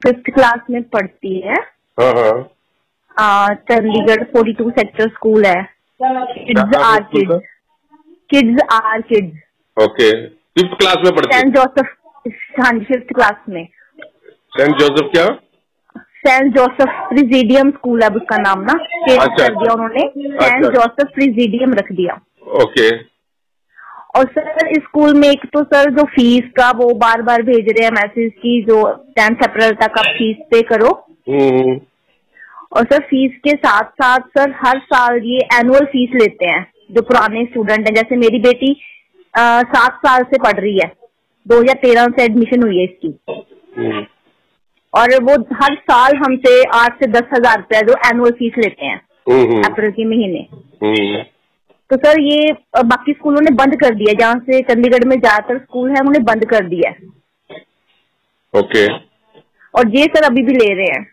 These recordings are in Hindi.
5th क्लास में पढ़ती है। हाँ हाँ। चंडीगढ़ 42 सेक्टर स्कूल है। Kids are kids. Kids are kids. Okay, 5th class में पढ़ती है। Saint Joseph. हाँ जी, 5th क्लास में। सेंट जोसेफ क्या? सेंट जोसेफ प्रेसिडियम स्कूल है उसका नाम ना, चेंज कर दिया उन्होंने, सेंट जोसेफ प्रेसिडियम रख दिया। ओके। और सर इस स्कूल में एक तो सर जो फीस का वो बार बार भेज रहे हैं मैसेज की, जो 10 अप्रैल तक आप फीस पे करो। और सर फीस के साथ साथ सर हर साल ये एनुअल फीस लेते हैं जो पुराने स्टूडेंट हैं। जैसे मेरी बेटी 7 साल से पढ़ रही है, 2013 से एडमिशन हुई है इसकी, और वो हर साल हमसे 8 से 10 हजार रुपया जो एनुअल फीस लेते हैं अप्रैल के महीने। तो सर ये बाकी स्कूलों ने बंद कर दिया, जहाँ से चंडीगढ़ में ज्यादातर स्कूल है उन्होंने बंद कर दिया है। ओके। और ये सर अभी भी ले रहे हैं।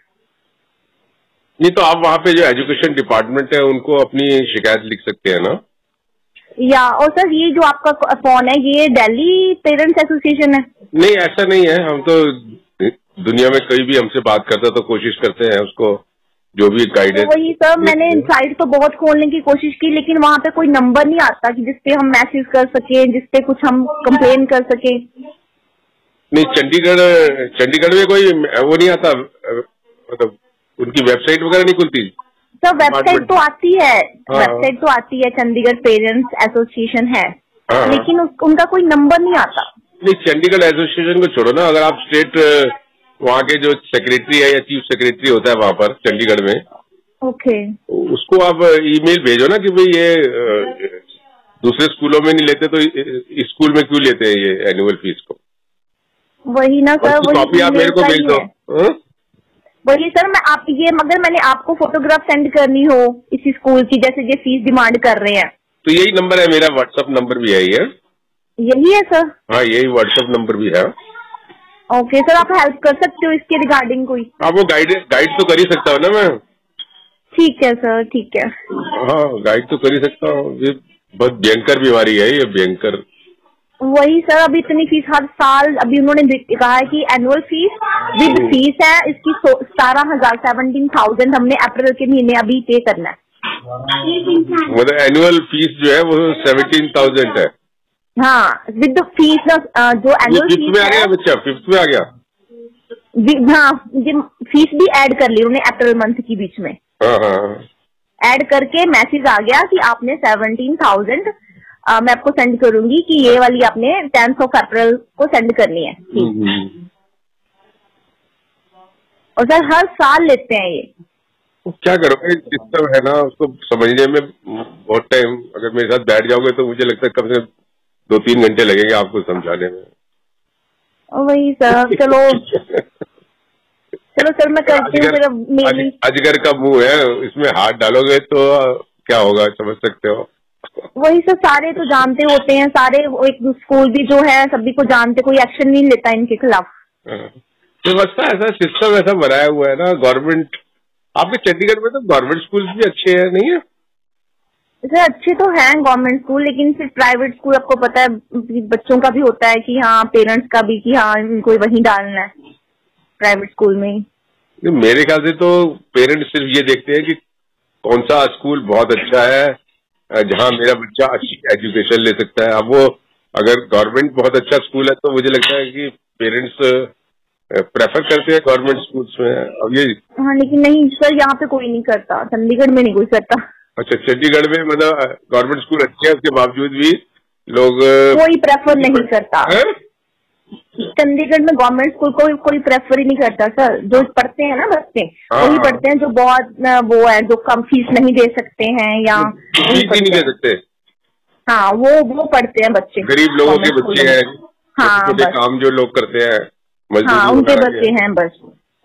नहीं तो आप वहाँ पे जो एजुकेशन डिपार्टमेंट है उनको अपनी शिकायत लिख सकते हैं ना? या और सर ये जो आपका फोन है ये दिल्ली पेरेंट्स एसोसिएशन है? नहीं ऐसा नहीं है, हम तो दुनिया में कहीं भी हमसे बात करता तो कोशिश करते हैं उसको जो भी गाइडेंस। तो वही सर मैंने साइट तो बहुत खोलने की कोशिश की, लेकिन वहाँ पे कोई नंबर नहीं आता कि जिसपे हम मैसेज कर सके, जिसपे कुछ हम कंप्लेन कर सके। नहीं चंडीगढ़ में कोई वो नहीं आता, मतलब उनकी वेबसाइट वगैरह नहीं खुलती? सर वेबसाइट तो आती है, वेबसाइट तो आती है, चंडीगढ़ पेरेंट्स एसोसिएशन है, लेकिन उनका कोई नंबर नहीं आता। नहीं चंडीगढ़ एसोसिएशन को छोड़ो ना, अगर आप स्टेट वहाँ के जो सेक्रेटरी है या चीफ सेक्रेटरी होता है वहाँ पर चंडीगढ़ में, ओके, उसको आप ईमेल भेजो ना कि भाई ये दूसरे स्कूलों में नहीं लेते तो इस स्कूल में क्यों लेते हैं ये एनुअल फीस को। वही ना सर, वही कॉपी आप मेरे को भेज दो। वही सर मैं आप ये मगर मैंने आपको फोटोग्राफ सेंड करनी हो इसी स्कूल की, जैसे ये फीस डिमांड कर रहे हैं, तो यही नंबर है मेरा, व्हाट्सएप नंबर भी है ये। यही है सर? हाँ यही व्हाट्सएप नंबर भी है। ओके सर, आप हेल्प कर सकते हो इसके रिगार्डिंग कोई? आप वो गाइड तो कर ही सकता हूँ ना मैं। ठीक है सर, ठीक है। हाँ गाइड तो कर ही सकता हूँ, ये बहुत भयंकर बीमारी है ये, भयंकर। वही सर, अभी इतनी फीस हर साल, अभी उन्होंने कहा है कि एनुअल फीस विद फीस है इसकी 17,000 हमने अप्रैल के महीने अभी पे करना है। मतलब एनुअल फीस जो है वो 17,000 है? हाँ विद फीस, जो एनुअल फीस में आ गया बच्चा, 5th में आ गया। हाँ फीस भी ऐड कर ली उन्होंने अप्रैल मंथ की बीच में। ऐड करके मैसेज आ गया कि आपने 17,000 मैं आपको सेंड करूंगी कि ये वाली आपने 10th अप्रैल को सेंड करनी है। और सर हर साल लेते हैं ये। क्या करोगे, सिस्टम है ना, उसको समझने में बहुत टाइम, अगर मेरे साथ बैठ जाओगे तो मुझे लगता है कम से कम 2-3 घंटे लगेंगे आपको समझाने में। वही सर, चलो सर मैं करती हूँ। अजगर का मुंह है, इसमें हाथ डालोगे तो क्या होगा समझ सकते हो। वही सर, सारे तो जानते होते हैं, सारे एक स्कूल भी जो है सभी को जानते, कोई एक्शन नहीं लेता इनके खिलाफ। व्यवस्था ऐसा, सिस्टम ऐसा बनाया हुआ है ना गवर्नमेंट। आपके चंडीगढ़ में तो गवर्नमेंट स्कूल भी अच्छे हैं नहीं है? सर अच्छे तो हैं गवर्नमेंट स्कूल, लेकिन फिर प्राइवेट स्कूल आपको पता है बच्चों का भी होता है कि हाँ पेरेंट्स का भी कि हाँ इनको वहीं डालना है प्राइवेट स्कूल में ही। मेरे ख्याल से तो पेरेंट्स सिर्फ ये देखते हैं कि कौन सा स्कूल बहुत अच्छा है जहाँ मेरा बच्चा अच्छी एजुकेशन ले सकता है। अब वो अगर गवर्नमेंट बहुत अच्छा स्कूल है तो मुझे लगता है कि पेरेंट्स प्रेफर करते हैं गवर्नमेंट स्कूल्स में। अब ये हाँ लेकिन नहीं सर, यहाँ पे कोई नहीं करता, चंडीगढ़ में नहीं कोई करता। अच्छा चंडीगढ़ में मतलब गवर्नमेंट स्कूल अच्छे हैं उसके बावजूद भी लोग कोई प्रेफर नहीं करता। चंडीगढ़ में गवर्नमेंट स्कूल को कोई प्रेफर ही नहीं करता सर। जो पढ़ते हैं ना बच्चे वही पढ़ते हैं जो बहुत वो है, जो कम फीस नहीं दे सकते हैं या फीस ही नहीं दे सकते। हाँ वो पढ़ते हैं बच्चे, गरीब लोगों के बच्चे हैं। हाँ काम जो लोग करते हैं, हाँ उनके बच्चे हैं बस।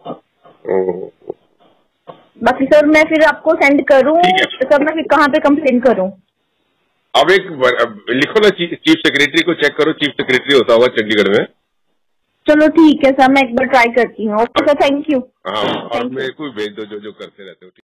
बाकी सर मैं फिर आपको सेंड करूँ सर, मैं फिर कहाँ पे कंप्लेन करूँ? अब एक लिखो ना, चीफ सेक्रेटरी को चेक करो, चीफ सेक्रेटरी होता होगा चंडीगढ़ में। चलो ठीक है सर, मैं एक बार ट्राई करती हूँ। Okay sir, thank you. हाँ और मेरे को भेज दो जो करते रहते हो।